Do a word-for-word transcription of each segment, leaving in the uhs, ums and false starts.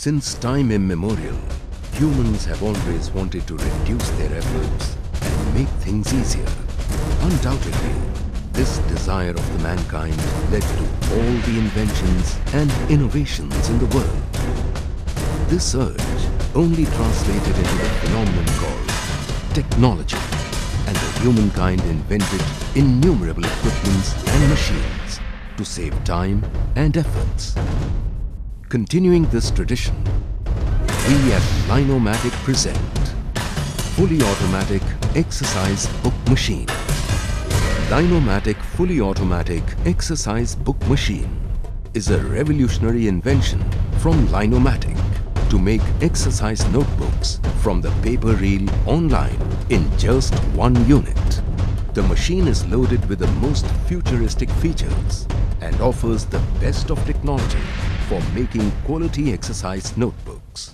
Since time immemorial, humans have always wanted to reduce their efforts and make things easier. Undoubtedly, this desire of the mankind led to all the inventions and innovations in the world. This urge only translated into the phenomenon called technology, and the humankind invented innumerable equipments and machines to save time and efforts. Continuing this tradition, we at Linomatic present Fully Automatic Exercise Book Machine. Linomatic Fully Automatic Exercise Book Machine is a revolutionary invention from Linomatic to make exercise notebooks from the paper reel online in just one unit. The machine is loaded with the most futuristic features and offers the best of technology for making quality exercise notebooks.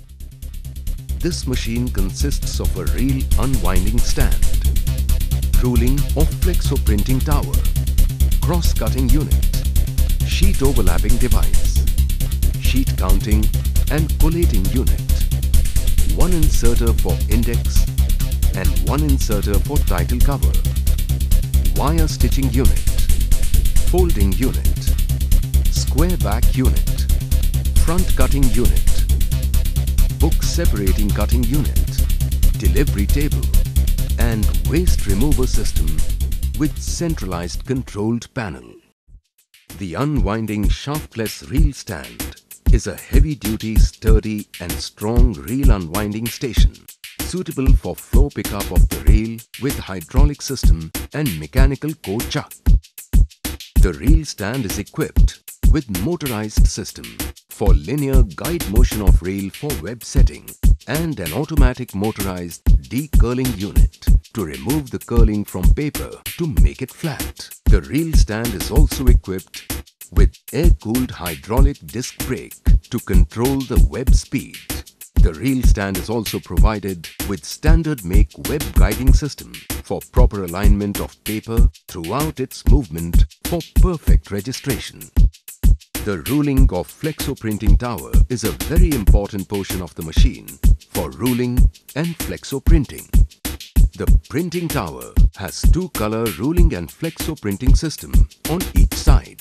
This machine consists of a reel unwinding stand, ruling or flexo printing tower, cross-cutting unit, sheet overlapping device, sheet counting and collating unit, one inserter for index and one inserter for title cover, wire stitching unit, folding unit, square back unit, front cutting unit, book separating cutting unit, delivery table and waste remover system with centralized controlled panel. The unwinding shaftless reel stand is a heavy-duty, sturdy and strong reel unwinding station suitable for floor pickup of the reel with hydraulic system and mechanical core chuck. The reel stand is equipped with motorized system for linear guide motion of reel for web setting and an automatic motorized de-curling unit to remove the curling from paper to make it flat. The reel stand is also equipped with air-cooled hydraulic disc brake to control the web speed. The reel stand is also provided with standard make web guiding system for proper alignment of paper throughout its movement for perfect registration. The ruling of flexo printing tower is a very important portion of the machine for ruling and flexo printing. The printing tower has two color ruling and flexo printing system on each side.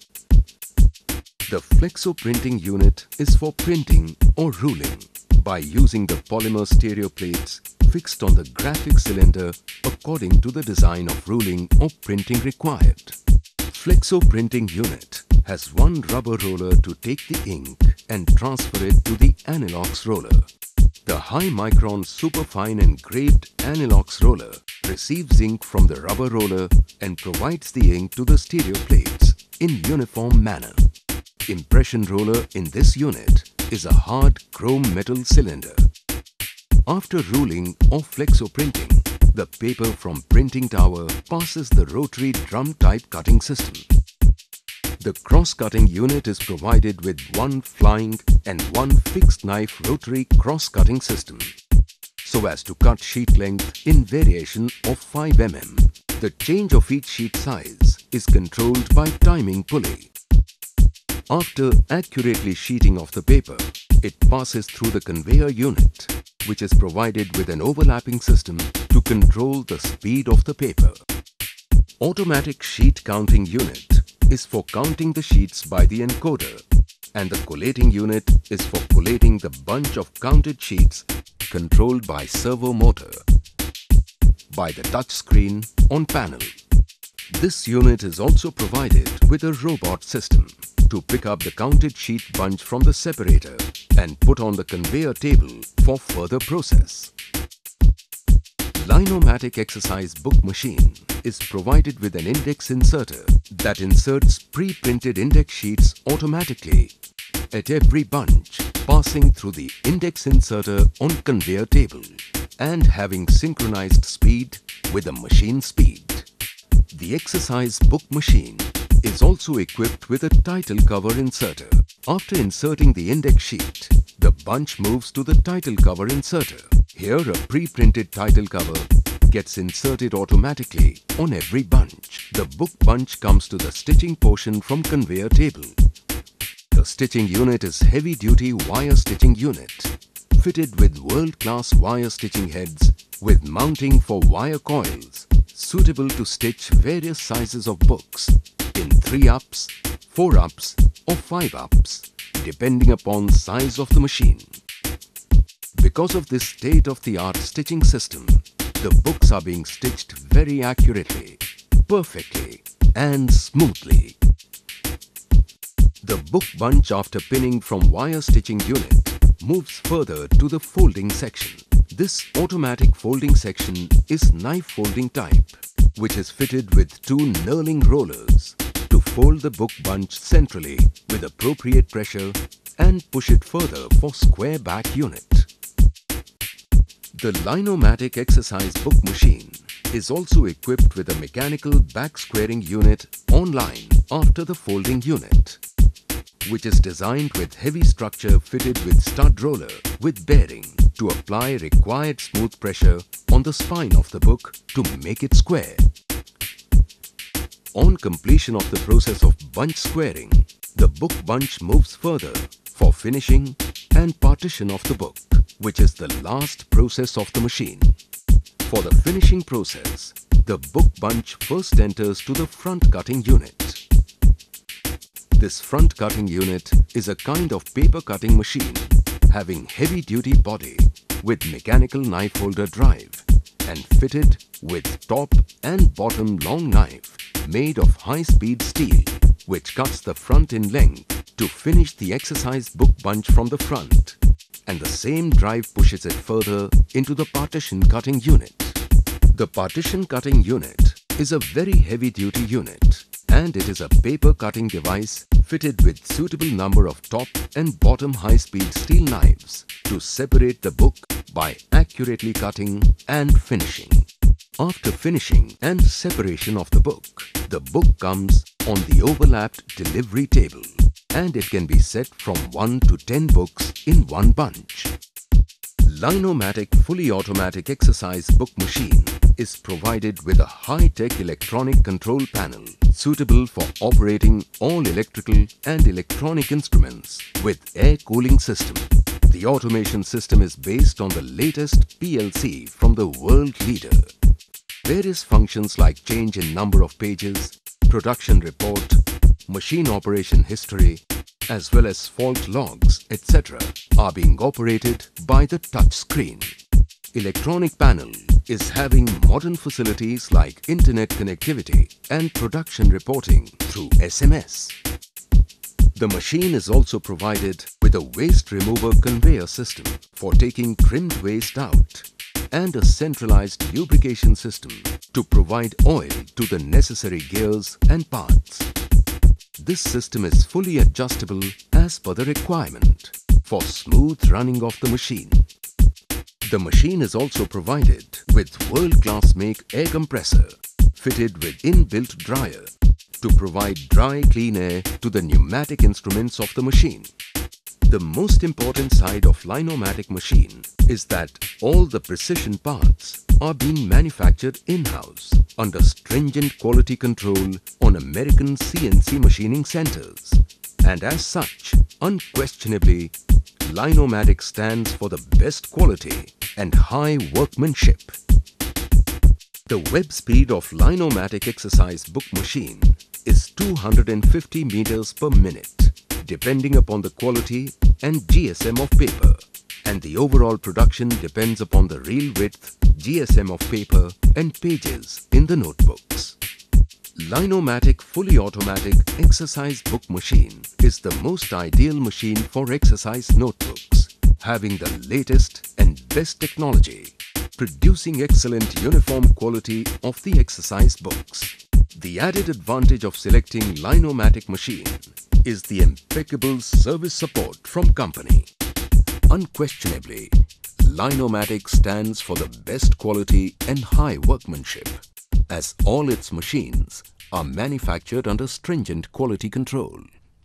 The flexo printing unit is for printing or ruling by using the polymer stereo plates fixed on the graphic cylinder according to the design of ruling or printing required. Flexo printing unit has one rubber roller to take the ink and transfer it to the Anilox roller. The high micron superfine engraved Anilox roller receives ink from the rubber roller and provides the ink to the stereo plates in uniform manner. Impression roller in this unit is a hard chrome metal cylinder. After ruling or flexo printing, the paper from printing tower passes the rotary drum type cutting system. The cross-cutting unit is provided with one flying and one fixed knife rotary cross-cutting system so as to cut sheet length in variation of five millimeters. The change of each sheet size is controlled by timing pulley. After accurately sheeting of the paper, it passes through the conveyor unit, which is provided with an overlapping system to control the speed of the paper. Automatic sheet counting unit is for counting the sheets by the encoder, and the collating unit is for collating the bunch of counted sheets controlled by servo motor by the touch screen on panel. This unit is also provided with a robot system to pick up the counted sheet bunch from the separator and put on the conveyor table for further process. Linomatic Exercise Book Machine is provided with an index inserter that inserts pre-printed index sheets automatically at every bunch, passing through the index inserter on conveyor table and having synchronized speed with the machine speed. The exercise book machine is also equipped with a title cover inserter. After inserting the index sheet, the bunch moves to the title cover inserter. Here a pre-printed title cover gets inserted automatically on every bunch. The book bunch comes to the stitching portion from conveyor table. The stitching unit is heavy-duty wire stitching unit, fitted with world-class wire stitching heads with mounting for wire coils, suitable to stitch various sizes of books in three ups, four ups or five ups, depending upon size of the machine. Because of this state-of-the-art stitching system, the books are being stitched very accurately, perfectly and smoothly. The book bunch, after pinning from wire stitching unit, moves further to the folding section. This automatic folding section is knife folding type, which is fitted with two knurling rollers to fold the book bunch centrally with appropriate pressure and push it further for square back unit. The Linomatic exercise book machine is also equipped with a mechanical back squaring unit online after the folding unit, which is designed with heavy structure fitted with stud roller with bearing to apply required smooth pressure on the spine of the book to make it square. On completion of the process of bunch squaring, the book bunch moves further for finishing and partition of the book, which is the last process of the machine. For the finishing process, the book bunch first enters to the front cutting unit. This front cutting unit is a kind of paper cutting machine having heavy duty body with mechanical knife holder drive and fitted with top and bottom long knife made of high speed steel, which cuts the front in length to finish the exercise book bunch from the front, and the same drive pushes it further into the partition cutting unit. The partition cutting unit is a very heavy duty unit, and it is a paper cutting device fitted with suitable number of top and bottom high-speed steel knives to separate the book by accurately cutting and finishing. After finishing and separation of the book, the book comes on the overlapped delivery table, and it can be set from one to ten books in one bunch. Linomatic fully automatic exercise book machine is provided with a high-tech electronic control panel suitable for operating all electrical and electronic instruments with air cooling system. The automation system is based on the latest P L C from the world leader. Various functions like change in number of pages, production report, machine operation history, as well as fault logs, et cetera are being operated by the touch screen. Electronic panel is having modern facilities like internet connectivity and production reporting through S M S. The machine is also provided with a waste remover conveyor system for taking trimmed waste out and a centralized lubrication system to provide oil to the necessary gears and parts. This system is fully adjustable as per the requirement for smooth running of the machine. The machine is also provided with world-class make air compressor fitted with inbuilt dryer to provide dry clean air to the pneumatic instruments of the machine. The most important side of Linomatic machine is that all the precision parts are being manufactured in-house under stringent quality control on American C N C machining centers, and as such, unquestionably, Linomatic stands for the best quality and high workmanship. The web speed of Linomatic exercise book machine is two hundred fifty meters per minute, depending upon the quality and G S M of paper, and the overall production depends upon the reel width, G S M of paper and pages in the notebooks. Linomatic fully automatic exercise book machine is the most ideal machine for exercise notebooks, having the latest and best technology, producing excellent uniform quality of the exercise books. The added advantage of selecting Linomatic machine is the impeccable service support from company. Unquestionably, Linomatic stands for the best quality and high workmanship, as all its machines are manufactured under stringent quality control.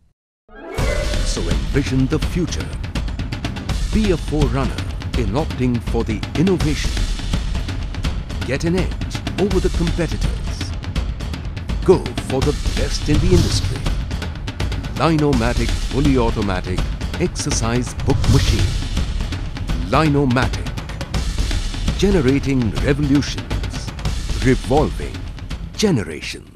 So envision the future. Be a forerunner in opting for the innovation. Get an edge over the competitors. Go for the best in the industry. Linomatic fully automatic exercise book machine. Linomatic, generating revolutions, revolving generations.